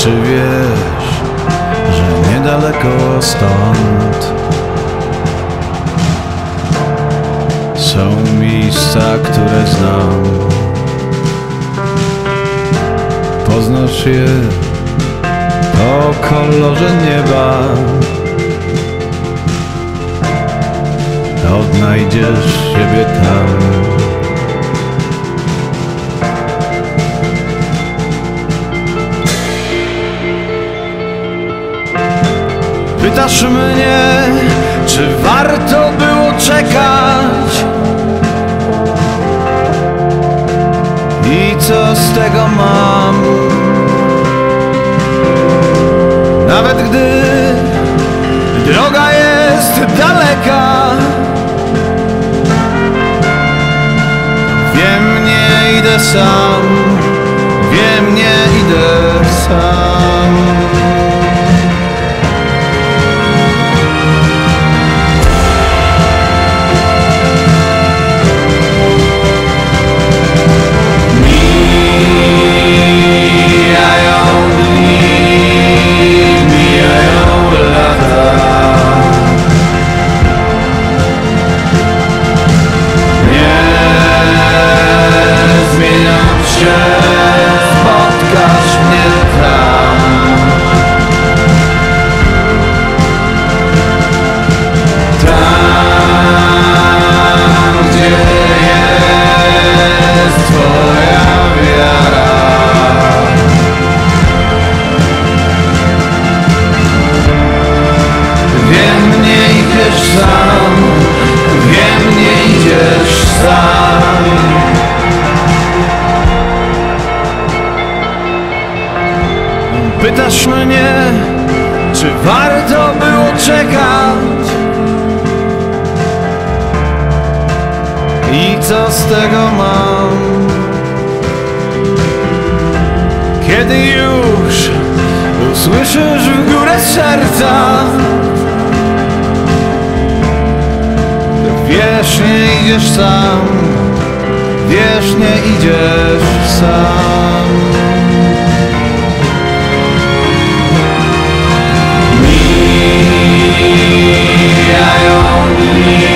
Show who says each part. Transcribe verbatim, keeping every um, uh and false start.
Speaker 1: Czy wiesz, że niedaleko stąd są miejsca, które znam? Poznasz je po kolorze nieba, odnajdziesz siebie tam. Pytasz mnie, czy warto było czekać i co z tego mam? Nawet gdy droga jest daleka, wiem, nie idę sam, wiem, nie idę sam. Spotkasz mnie tam, tam, gdzie jest twoja wiara. Wiem, nie idziesz sam, wiem, nie idziesz sam. Pytasz mnie, czy warto było czekać i co z tego mam, kiedy już usłyszysz w górę serca, wiesz, nie idziesz sam, wiesz, nie idziesz sam. Mijają dni.